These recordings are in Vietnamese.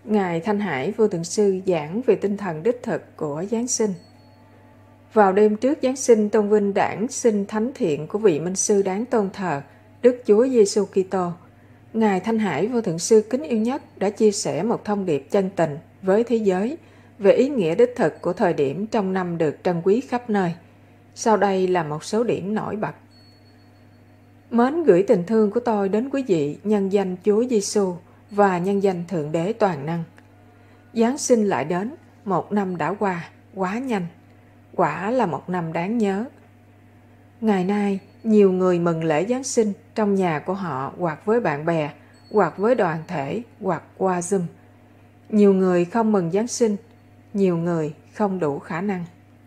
Ngài Thanh Hải Vô Thượng Sư giảng về tinh thần đích thực của Giáng sinh. Vào đêm trước Giáng sinh, tôn vinh đản sinh thánh thiện của vị minh sư đáng tôn thờ, Đức Chúa Giêsu Kitô. Ngài Thanh Hải Vô Thượng Sư kính yêu nhất đã chia sẻ một thông điệp chân tình với thế giới về ý nghĩa đích thực của thời điểm trong năm được trân quý khắp nơi. Sau đây là một số điểm nổi bật. Mến gửi tình thương của tôi đến quý vị nhân danh Chúa Giêsu và nhân danh Thượng Đế Toàn Năng. Giáng sinh lại đến, một năm đã qua, quá nhanh. Quả là một năm đáng nhớ. Ngày nay, nhiều người mừng lễ Giáng sinh trong nhà của họ hoặc với bạn bè, hoặc với đoàn thể, hoặc qua Zoom. Nhiều người không mừng Giáng sinh, nhiều người không đủ khả năng.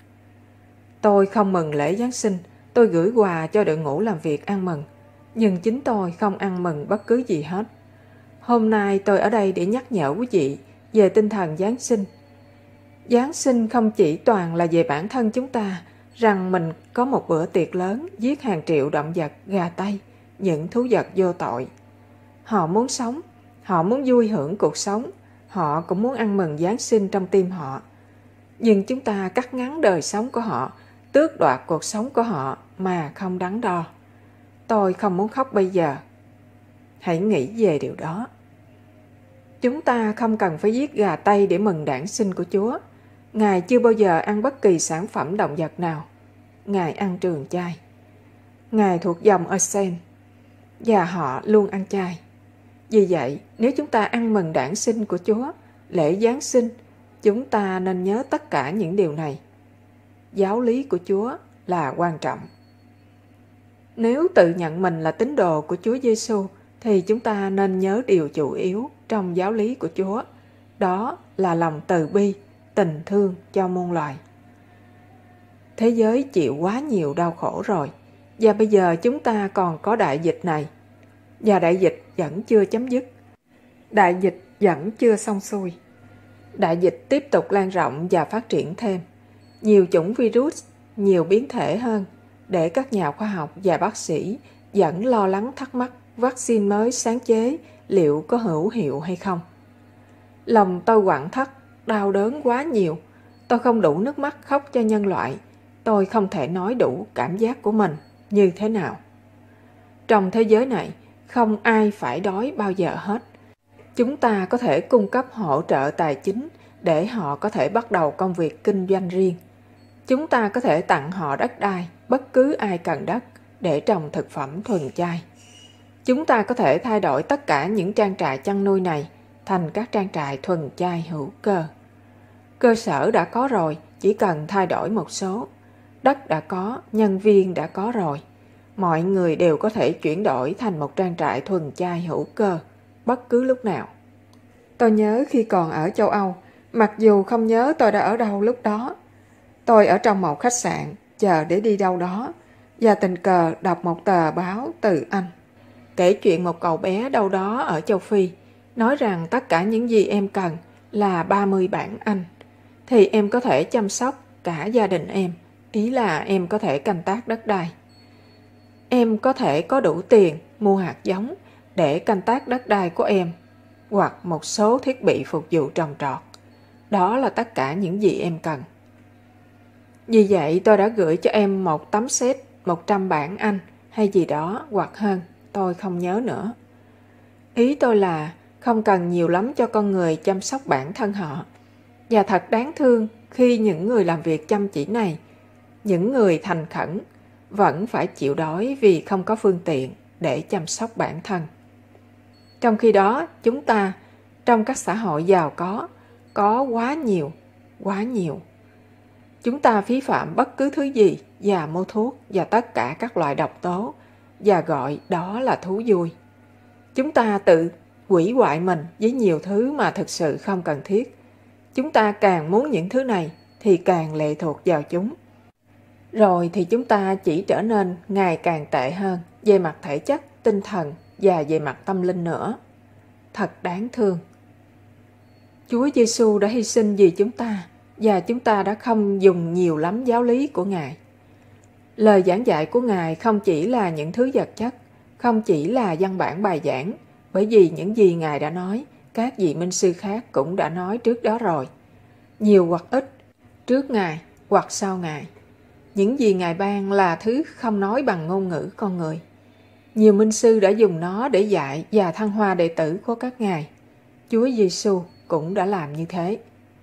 Tôi không mừng lễ Giáng sinh, tôi gửi quà cho đội ngũ làm việc ăn mừng, nhưng chính tôi không ăn mừng bất cứ gì hết. Hôm nay tôi ở đây để nhắc nhở quý vị về tinh thần Giáng sinh. Giáng sinh không chỉ toàn là về bản thân chúng ta, rằng mình có một bữa tiệc lớn giết hàng triệu động vật, gà tây, những thú vật vô tội. Họ muốn sống, họ muốn vui hưởng cuộc sống, họ cũng muốn ăn mừng Giáng sinh trong tim họ. Nhưng chúng ta cắt ngắn đời sống của họ, tước đoạt cuộc sống của họ mà không đắn đo. Tôi không muốn khóc bây giờ. Hãy nghĩ về điều đó. Chúng ta không cần phải giết gà tây để mừng đản sinh của Chúa. Ngài chưa bao giờ ăn bất kỳ sản phẩm động vật nào. Ngài ăn trường chay. Ngài thuộc dòng Asen và họ luôn ăn chay. Vì vậy, nếu chúng ta ăn mừng đản sinh của Chúa, lễ Giáng sinh, chúng ta nên nhớ tất cả những điều này. Giáo lý của Chúa là quan trọng. Nếu tự nhận mình là tín đồ của Chúa Giêsu, thì chúng ta nên nhớ điều chủ yếu trong giáo lý của Chúa. Đó là lòng từ bi, tình thương cho muôn loài. Thế giới chịu quá nhiều đau khổ rồi, và bây giờ chúng ta còn có đại dịch này. Và đại dịch vẫn chưa chấm dứt. Đại dịch vẫn chưa xong xuôi. Đại dịch tiếp tục lan rộng và phát triển thêm. Nhiều chủng virus, nhiều biến thể hơn, để các nhà khoa học và bác sĩ vẫn lo lắng thắc mắc vaccine mới sáng chế liệu có hữu hiệu hay không. Lòng tôi quặn thắt, đau đớn quá nhiều. Tôi không đủ nước mắt khóc cho nhân loại. Tôi không thể nói đủ cảm giác của mình như thế nào. Trong thế giới này, không ai phải đói bao giờ hết. Chúng ta có thể cung cấp hỗ trợ tài chính để họ có thể bắt đầu công việc kinh doanh riêng. Chúng ta có thể tặng họ đất đai, bất cứ ai cần đất, để trồng thực phẩm thuần chay. Chúng ta có thể thay đổi tất cả những trang trại chăn nuôi này thành các trang trại thuần chay hữu cơ. Cơ sở đã có rồi, chỉ cần thay đổi một số. Đất đã có, nhân viên đã có rồi. Mọi người đều có thể chuyển đổi thành một trang trại thuần chay hữu cơ, bất cứ lúc nào. Tôi nhớ khi còn ở châu Âu, mặc dù không nhớ tôi đã ở đâu lúc đó. Tôi ở trong một khách sạn, chờ để đi đâu đó, và tình cờ đọc một tờ báo từ Anh. Kể chuyện một cậu bé đâu đó ở châu Phi, nói rằng tất cả những gì em cần là 30 bảng Anh, thì em có thể chăm sóc cả gia đình em, ý là em có thể canh tác đất đai. Em có thể có đủ tiền mua hạt giống để canh tác đất đai của em, hoặc một số thiết bị phục vụ trồng trọt. Đó là tất cả những gì em cần. Vì vậy tôi đã gửi cho em một tấm séc 100 bảng Anh hay gì đó hoặc hơn, tôi không nhớ nữa. Ý tôi là không cần nhiều lắm cho con người chăm sóc bản thân họ. Và thật đáng thương khi những người làm việc chăm chỉ này, những người thành khẩn, vẫn phải chịu đói vì không có phương tiện để chăm sóc bản thân. Trong khi đó, chúng ta, trong các xã hội giàu có quá nhiều. Chúng ta phí phạm bất cứ thứ gì và mua thuốc và tất cả các loại độc tố và gọi đó là thú vui. Chúng ta tự hủy hoại mình với nhiều thứ mà thực sự không cần thiết. Chúng ta càng muốn những thứ này thì càng lệ thuộc vào chúng. Rồi thì chúng ta chỉ trở nên ngày càng tệ hơn về mặt thể chất, tinh thần và về mặt tâm linh nữa. Thật đáng thương. Chúa Giêsu đã hy sinh vì chúng ta và chúng ta đã không dùng nhiều lắm giáo lý của Ngài. Lời giảng dạy của Ngài không chỉ là những thứ vật chất, không chỉ là văn bản bài giảng, bởi vì những gì Ngài đã nói các vị minh sư khác cũng đã nói trước đó rồi, nhiều hoặc ít, trước Ngài hoặc sau Ngài. Những gì Ngài ban là thứ không nói bằng ngôn ngữ con người. Nhiều minh sư đã dùng nó để dạy và thăng hoa đệ tử của các Ngài. Chúa Giêsu cũng đã làm như thế.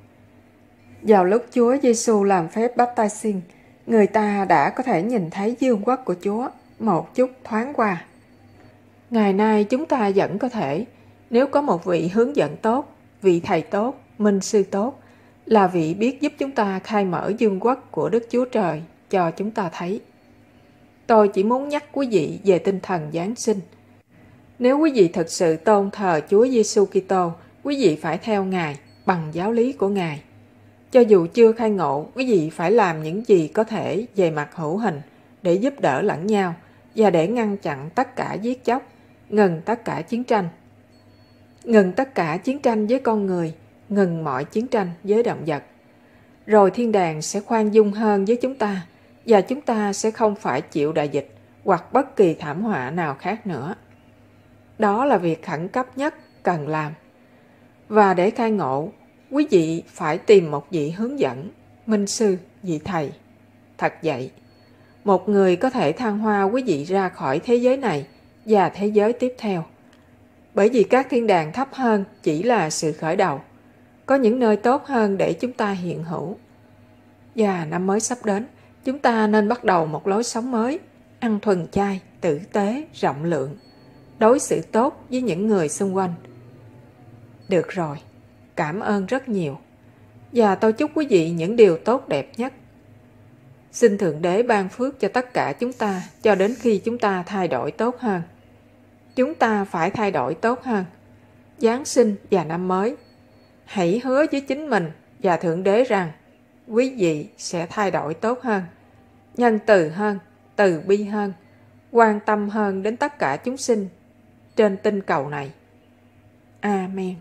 Vào lúc Chúa Giêsu làm phép baptizing, người ta đã có thể nhìn thấy dương quốc của Chúa một chút thoáng qua. Ngày nay chúng ta vẫn có thể, nếu có một vị hướng dẫn tốt, vị thầy tốt, minh sư tốt, là vị biết giúp chúng ta khai mở dương quốc của Đức Chúa Trời cho chúng ta thấy. Tôi chỉ muốn nhắc quý vị về tinh thần Giáng sinh. Nếu quý vị thực sự tôn thờ Chúa Giêsu Kitô, quý vị phải theo Ngài bằng giáo lý của Ngài. Cho dù chưa khai ngộ, quý vị phải làm những gì có thể về mặt hữu hình để giúp đỡ lẫn nhau và để ngăn chặn tất cả giết chóc, ngừng tất cả chiến tranh. Ngừng tất cả chiến tranh với con người, ngừng mọi chiến tranh với động vật. Rồi thiên đàng sẽ khoan dung hơn với chúng ta và chúng ta sẽ không phải chịu đại dịch hoặc bất kỳ thảm họa nào khác nữa. Đó là việc khẩn cấp nhất cần làm. Và để khai ngộ, quý vị phải tìm một vị hướng dẫn, minh sư, vị thầy, thật vậy. Một người có thể thăng hoa quý vị ra khỏi thế giới này và thế giới tiếp theo. Bởi vì các thiên đàng thấp hơn chỉ là sự khởi đầu. Có những nơi tốt hơn để chúng ta hiện hữu. Và năm mới sắp đến, chúng ta nên bắt đầu một lối sống mới, ăn thuần chay, tử tế, rộng lượng, đối xử tốt với những người xung quanh. Được rồi, cảm ơn rất nhiều. Và tôi chúc quý vị những điều tốt đẹp nhất. Xin Thượng Đế ban phước cho tất cả chúng ta cho đến khi chúng ta thay đổi tốt hơn. Chúng ta phải thay đổi tốt hơn. Giáng sinh và năm mới, hãy hứa với chính mình và Thượng Đế rằng quý vị sẽ thay đổi tốt hơn, nhân từ hơn, từ bi hơn, quan tâm hơn đến tất cả chúng sinh trên tinh cầu này. Amen.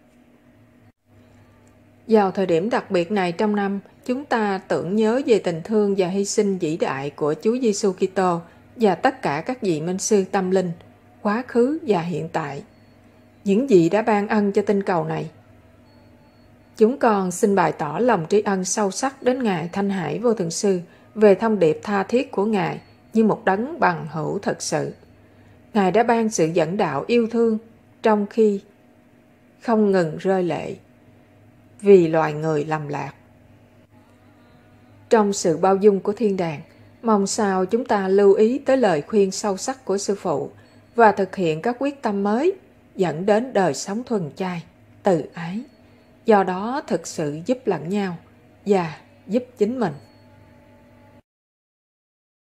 Vào thời điểm đặc biệt này trong năm, chúng ta tưởng nhớ về tình thương và hy sinh vĩ đại của Chúa Giêsu Kitô và tất cả các vị minh sư tâm linh, quá khứ và hiện tại, những vị đã ban ân cho tinh cầu này. Chúng con xin bày tỏ lòng tri ân sâu sắc đến Ngài Thanh Hải Vô Thượng Sư về thông điệp tha thiết của Ngài như một đấng bằng hữu thật sự. Ngài đã ban sự dẫn đạo yêu thương trong khi không ngừng rơi lệ vì loài người lầm lạc. Trong sự bao dung của thiên đàng, mong sao chúng ta lưu ý tới lời khuyên sâu sắc của Sư Phụ và thực hiện các quyết tâm mới dẫn đến đời sống thuần chay, từ ái, do đó thực sự giúp lẫn nhau và giúp chính mình.